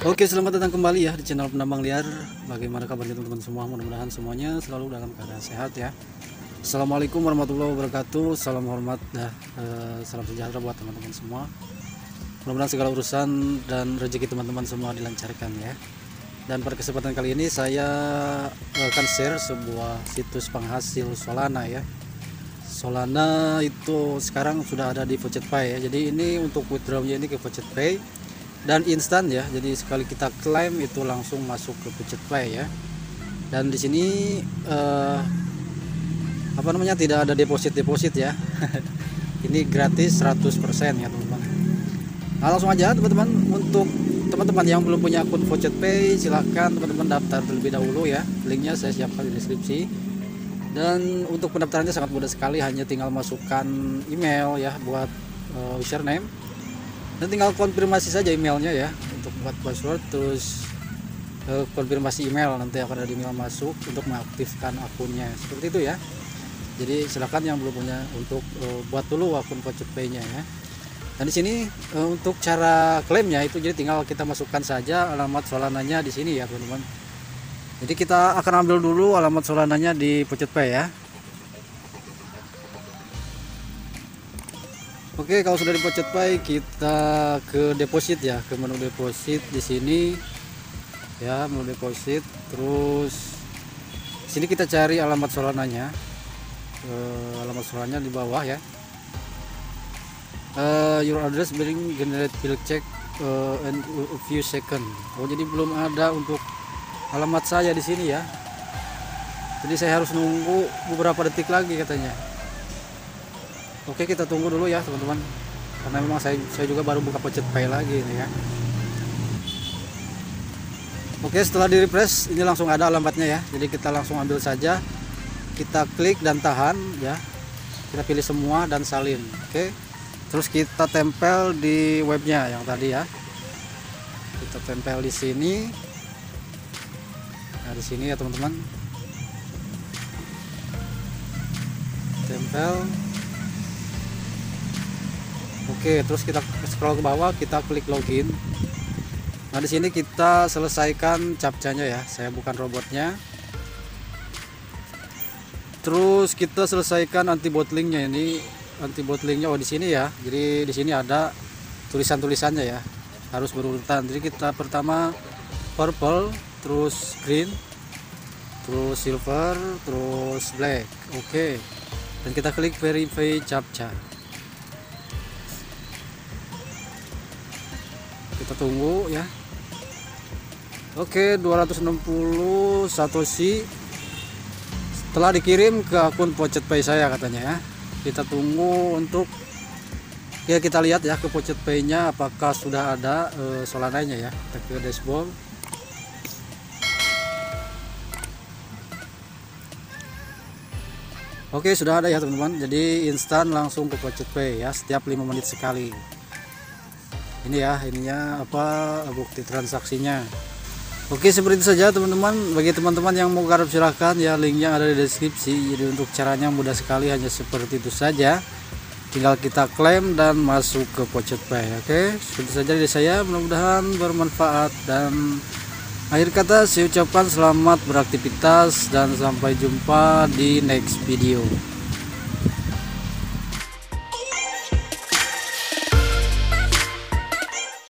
Oke, selamat datang kembali ya di channel Penambang Liar. Bagaimana kabarnya teman-teman semua? Mudah-mudahan semuanya selalu dalam keadaan sehat ya. Assalamualaikum warahmatullahi wabarakatuh. Salam hormat salam sejahtera buat teman-teman semua. Mudah-mudahan segala urusan dan rezeki teman-teman semua dilancarkan ya. Dan pada kesempatan kali ini saya akan share sebuah situs penghasil Solana ya. Solana itu sekarang sudah ada di VoucherPay ya. Jadi ini untuk withdrawnya ini ke VoucherPay dan instan ya, jadi sekali kita klaim itu langsung masuk ke VoucherPay ya. Dan di sini tidak ada deposit ya. Ini gratis 100% ya teman-teman. Nah, langsung aja teman-teman, untuk teman-teman yang belum punya akun VoucherPay silahkan teman-teman daftar terlebih dahulu ya. Linknya saya siapkan di deskripsi. Dan untuk pendaftarannya sangat mudah sekali, hanya tinggal masukkan email ya buat username. Dan tinggal konfirmasi saja emailnya ya untuk buat password, terus konfirmasi email, nanti akan ada email masuk untuk mengaktifkan akunnya, seperti itu ya. Jadi silakan yang belum punya untuk buat dulu akun VoucherPay-nya ya. Dan di sini untuk cara klaimnya itu, jadi tinggal kita masukkan saja alamat Solananya di sini ya teman-teman. Jadi kita akan ambil dulu alamat Solananya di VoucherPay ya. Oke, kalau sudah di VoucherPay kita ke deposit ya, ke menu deposit di sini ya, menu deposit. Terus sini kita cari alamat Solananya, alamat Solananya di bawah ya. Your address being generate will check in a few second. Oh, jadi belum ada untuk alamat saya di sini ya. Jadi saya harus nunggu beberapa detik lagi katanya. Oke, kita tunggu dulu ya teman-teman, karena memang saya juga baru buka VoucherPay lagi ini ya. Oke, setelah di refresh ini langsung ada alamatnya ya, jadi kita langsung ambil saja, kita klik dan tahan ya, kita pilih semua dan salin. Oke, terus kita tempel di webnya yang tadi ya, kita tempel di sini. Nah, di sini ya teman-teman, tempel. Oke, terus kita scroll ke bawah, kita klik login. Nah, di sini kita selesaikan captcha-nya ya. Saya bukan robotnya. Terus kita selesaikan anti botlingnya ini. Anti botlingnya di sini ya. Jadi di sini ada tulisan-tulisannya ya. Harus berurutan. Jadi kita pertama purple, terus green, terus silver, terus black. Oke. Dan kita klik verify captcha. Kita tunggu ya. Oke, 260 Satoshi setelah dikirim ke akun VoucherPay saya katanya ya. Kita tunggu untuk ya, kita lihat ya ke VoucherPay nya apakah sudah ada Solananya ya. Kita ke dashboard. Oke, sudah ada ya teman-teman. Jadi instan langsung ke VoucherPay ya, setiap 5 menit sekali. Ini ya, ininya bukti transaksinya. Oke, seperti itu saja teman-teman. Bagi teman-teman yang mau garap silahkan ya, linknya ada di deskripsi. Jadi untuk caranya mudah sekali, hanya seperti itu saja. Tinggal kita klaim dan masuk ke VoucherPay. Oke, seperti saja dari saya, mudah-mudahan bermanfaat. Dan akhir kata saya ucapkan selamat beraktivitas dan sampai jumpa di next video.